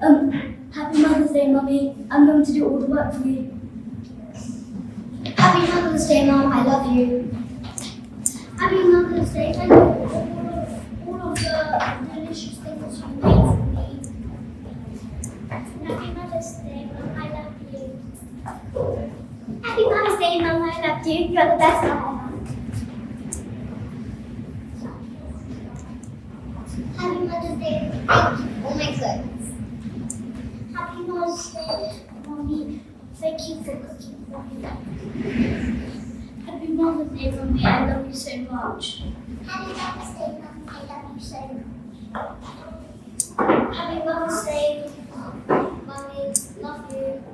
Happy Mother's Day, Mummy. I'm going to do all the work for you. Happy Mother's Day, Mum. I love you. Happy Mother's Day. Thank you for all of the delicious things you made for me. Happy Mother's Day, Mum. I love you. Happy Mother's Day, Mum. I love you. You're the best mom ever. Happy Mother's Day. Thank you for all my clothes. Happy Mother's Day, Mommy. Thank you for cooking for me. Happy Mother's Day, Mummy. I love you so much. Happy Mother's Day, Mum. I love you so much. Happy Mother's Day, Mommy. Love you.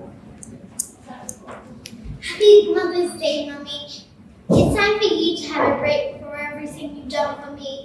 Happy Mother's Day, Mommy. It's time for you to have a break for everything you've done for me.